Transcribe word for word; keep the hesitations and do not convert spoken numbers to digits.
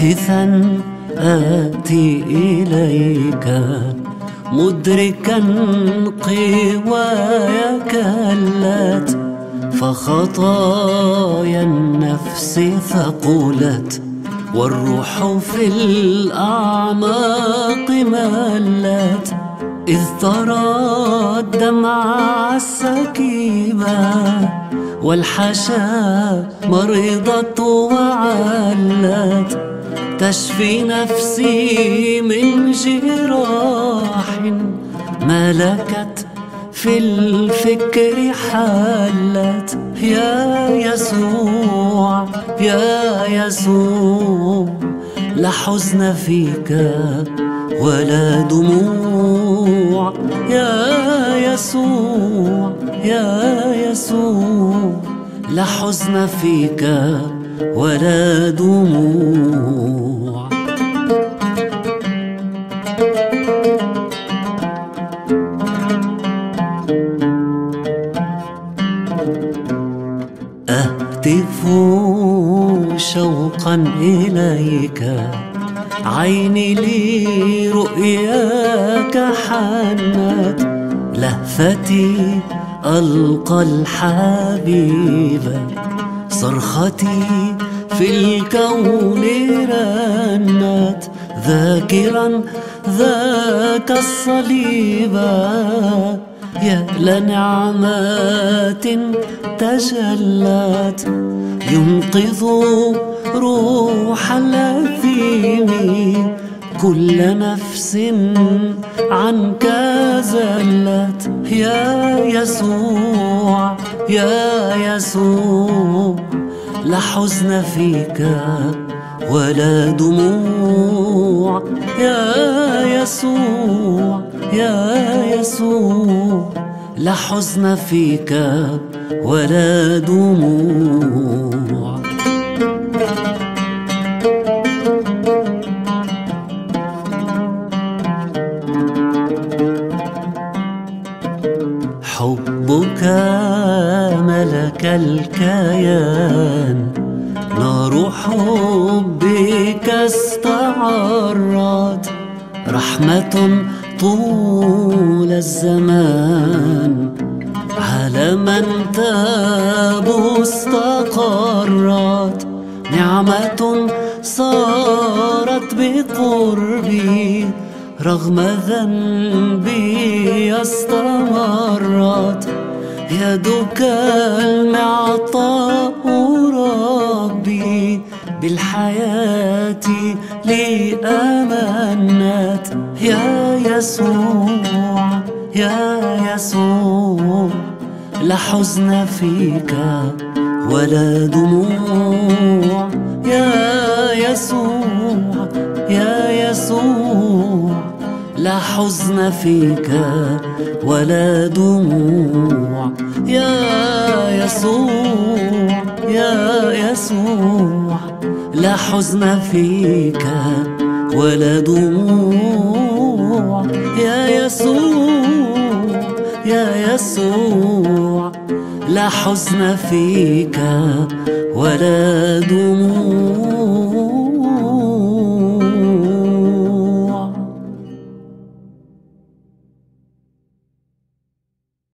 هاتفا آتي إليك مدركا قواي كلت، فخطايا النفس ثقلت والروح في الأعماق ملت، إذ ترى الدمع السكيبة والحشا مرضت وعلت، تشفي نفسي من جراح ملكت في الفكر حلت. يا يسوع يا يسوع لا حزن فيك ولا دموع، يا يسوع يا يسوع لا حزن فيك ولا دموع. أهتف شوقا إليك، عيني لرؤياك حنت، لهفتي ألقى الحبيب، صرختي في الكون رنت، ذاكرا ذاك الصليب، يا لنعمات تجلت، ينقذ روح الأثيم، كل نفس عنك زلت. يا يسوع يا يسوع لا حزن فيك ولا دموع، يا يسوع يا يسوع لا حزن فيك ولا دموع. حبك ملك الكيان، نار حبك استعرت، رحمة طول الزمان على من تاب استقرت، نعمة صارت بقربي رغم ذنبي استمرت، يدك المعطاء ربي بالحياة لي أمنت. يا يسوع يا يسوع لا حزن فيك ولا دموع، يا يسوع يا يسوع لا حزن فيك ولا دموع، يا يسوع يا يسوع لا حزن فيك ولا دموع، يا يسوع يا يسوع لا حزن فيك ولا دموع.